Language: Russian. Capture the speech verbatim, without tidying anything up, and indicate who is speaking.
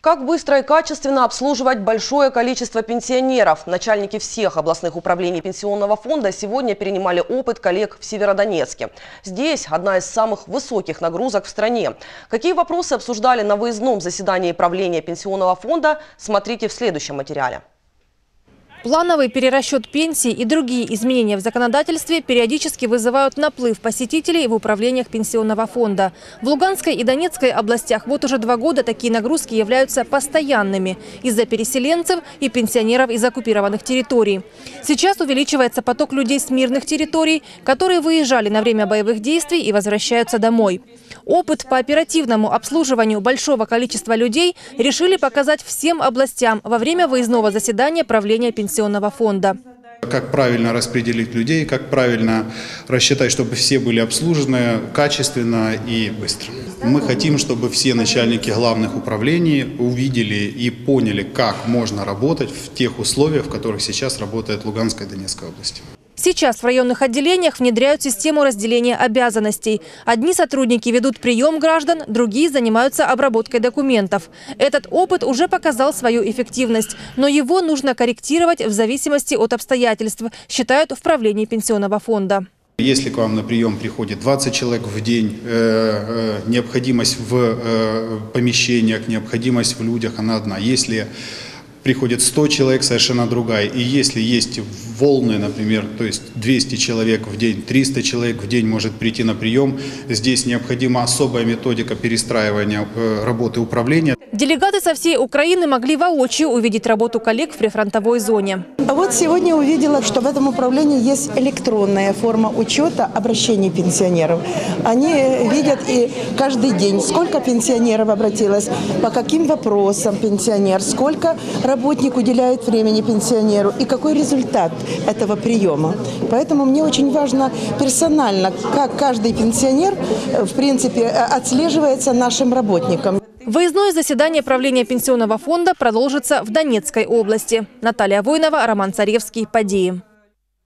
Speaker 1: Как быстро и качественно обслуживать большое количество пенсионеров? Начальники всех областных управлений Пенсионного фонда сегодня перенимали опыт коллег в Северодонецке. Здесь одна из самых высоких нагрузок в стране. Какие вопросы обсуждали на выездном заседании правления Пенсионного фонда, смотрите в следующем материале.
Speaker 2: Плановый перерасчет пенсий и другие изменения в законодательстве периодически вызывают наплыв посетителей в управлениях Пенсионного фонда. В Луганской и Донецкой областях вот уже два года такие нагрузки являются постоянными из-за переселенцев и пенсионеров из оккупированных территорий. Сейчас увеличивается поток людей с мирных территорий, которые выезжали на время боевых действий и возвращаются домой. Опыт по оперативному обслуживанию большого количества людей решили показать всем областям во время выездного заседания правления Пенсионного фонда.
Speaker 3: Как правильно распределить людей, как правильно рассчитать, чтобы все были обслужены качественно и быстро. Мы хотим, чтобы все начальники главных управлений увидели и поняли, как можно работать в тех условиях, в которых сейчас работает Луганская и Донецкая область.
Speaker 2: Сейчас в районных отделениях внедряют систему разделения обязанностей. Одни сотрудники ведут прием граждан, другие занимаются обработкой документов. Этот опыт уже показал свою эффективность, но его нужно корректировать в зависимости от обстоятельств, считают в правлении Пенсионного фонда.
Speaker 3: Если к вам на прием приходит двадцать человек в день, э, э, необходимость в э, помещениях, необходимость в людях, она одна. Если приходит сто человек, совершенно другая. И если есть волны, например, то есть двести человек в день, триста человек в день может прийти на прием, здесь необходима особая методика перестраивания работы управления.
Speaker 2: Делегаты со всей Украины могли воочию увидеть работу коллег в прифронтовой зоне.
Speaker 4: А вот сегодня увидела, что в этом управлении есть электронная форма учета обращений пенсионеров. Они видят и каждый день, сколько пенсионеров обратилось, по каким вопросам пенсионер, сколько работник уделяет времени пенсионеру и какой результат этого приема. Поэтому мне очень важно персонально, как каждый пенсионер, в принципе, отслеживается нашим работникам.
Speaker 2: Выездное заседание правления Пенсионного фонда продолжится в Донецкой области. Наталья Войнова, Роман Царевский, Подеи.